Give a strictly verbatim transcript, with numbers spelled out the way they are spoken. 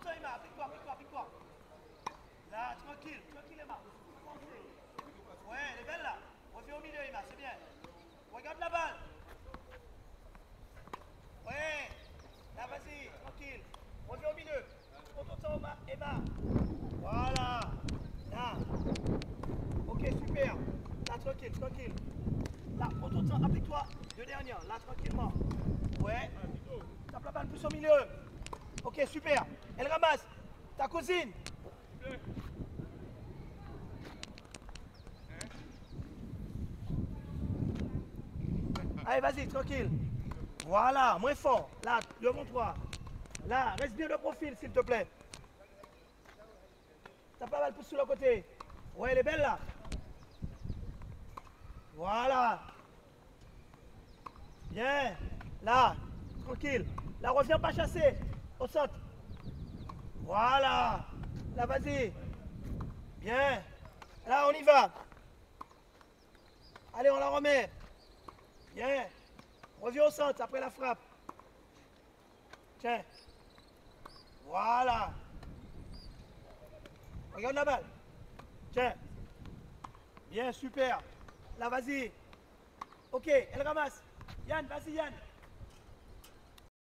Photo-toi, Emma. Applique-toi, applique-toi, applique-toi. Là, tranquille, tranquille, Emma. Ouais, elle est belle là. Reviens au milieu, Emma, c'est bien. Regarde la balle. Ouais. Là, vas-y, tranquille. Reviens au milieu. Photo-toi, Emma. Voilà. Là. Ok, super. Là, tranquille, tranquille. Là, photo-toi, applique-toi. Deux dernières. Là, tranquillement. Ouais. Tape la balle plus au milieu. Ok, super. Elle ramasse. Ta cousine. Allez, vas-y, tranquille. Voilà, moins fort. Là, devant-toi. Là, reste bien de profil, s'il te plaît. Tape la balle plus sur le côté. Ouais, elle est belle là. Voilà. Bien. Là, tranquille. Là, reviens pas chasser. Au saute. Voilà. Là, vas-y. Bien. Là, on y va. Allez, on la remet. Bien. Reviens au centre après la frappe. Tiens. Voilà. Regarde la balle. Tiens. Bien, super. Là, vas-y. Ok, elle ramasse. Yann, vas-y, Yann.